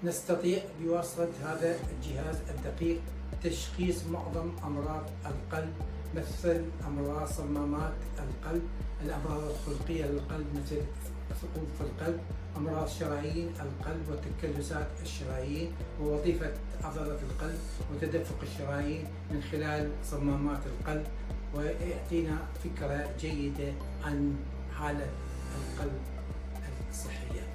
نستطيع بواسطة هذا الجهاز الدقيق تشخيص معظم أمراض القلب، مثل أمراض صمامات القلب، الأمراض الخلقية للقلب مثل ثقوب في القلب، أمراض شرايين القلب وتكلسات الشرايين، ووظيفة عضلة القلب وتدفق الشرايين من خلال صمامات القلب، ويعطينا فكرة جيدة عن حالة القلب الصحية.